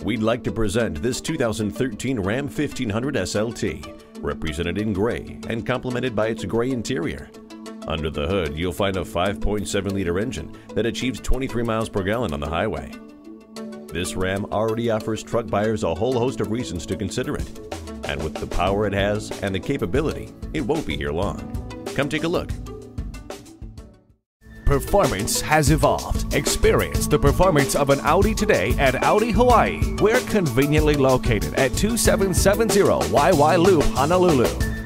we'd like to present this 2013 Ram 1500 SLT, represented in gray and complemented by its gray interior. Under the hood, you'll find a 5.7-liter engine that achieves 23 miles per gallon on the highway. This Ram already offers truck buyers a whole host of reasons to consider it. And with the power it has and the capability, it won't be here long. Come take a look. Performance has evolved. Experience the performance of an Audi today at Audi Hawaii. We're conveniently located at 2770 Waiwai Loop, Honolulu.